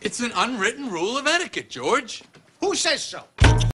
It's an unwritten rule of etiquette, George. Who says so?